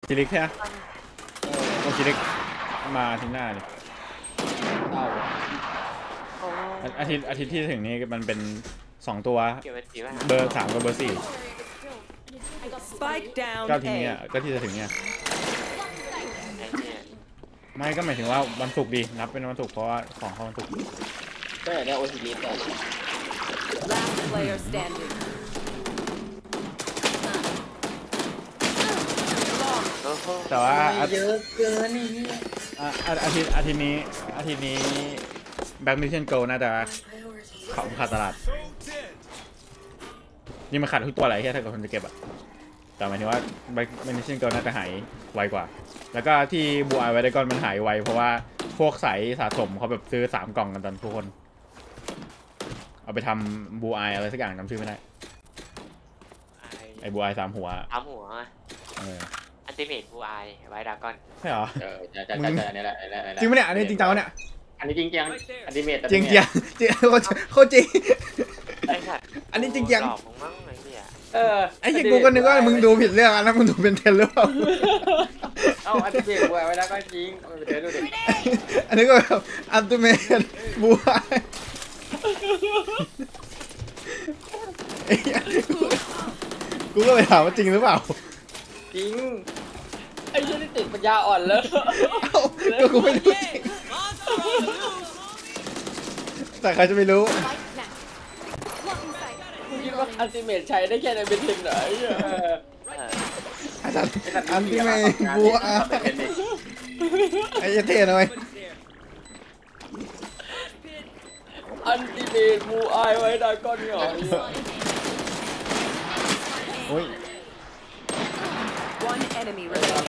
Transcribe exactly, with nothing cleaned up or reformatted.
จิริกใช่ไหมโอจิริกมาอาทิตย์หน้าเลยอาทิตย์อาทิตย์ที่ถึงนี้มันเป็นสองตัวเบอร์สามกับเบอร์สี่ก็ทีนี้ก็ที่จะถึงเนี่ยไม่ก็หมายถึงว่าวันศุกร์ดีนับเป็นวันศุกร์เพราะว่าของเขาวันศุกร์ก็อยากได้โอทีลิสต์แต่ว่าเยอะเกินนี่อาทิตย์อาทิตย์นี้อาทิตย์นี้แบ็คมิชชั่นโกน่าจะเขาขาดตลาดนี่มันขาดทุกตัวอะไรแค่ถ้าเกิดคนจะเก็บอะแต่หมายถึงว่าแบ็คมิชชั่นโกน่าจะหายไวกว่าแล้วก็ที่บูไอไว้ได้ก่อนมันหายไวเพราะว่าพวกสายสะสมเขาแบบซื้อสามกล่องกันตอนทุกคนเอาไปทำบูไออะไรสักอย่างจำชื่อไม่ได้ไอบูไอสามหัวสามหัวเอออันติเมทบูไอไวดากอนใช่เหรอเออจะจะจะอันนี้แหละจริงไหมเนี่ยอันนี้จริงจังเนี่ยอันนี้จริงจังอันติเมทจริงจังจริงโคตรจริงอันนี้จริงจังเออไอ้ที่กูก็นึกว่ามึงดูผิดเรื่องนะมึงดูเป็นเทนหรือเปล่าเอาอันติเมทบูไอไว้แล้วก็จริงเดี๋ยวดูดิอันนี้ก็แบบอันติเมทบูไอกูก็ไปถามว่าจริงหรือเปล่าจริงไอ้ยี่นี่ติดปัญญาอ่อนแล้วก็กูไม่รู้จริงแต่ใครจะไม่รู้กูคิดว่าอันติเมทใช้ได้แค่ในเบนเทนเหรอไอ้เหี้ยอาจารย์อันติเมทบัวไอ้เท่หน่อยอันติเมทบูไอไว้ได้ก้อนหน่อยโอ้ย One enemy remaining.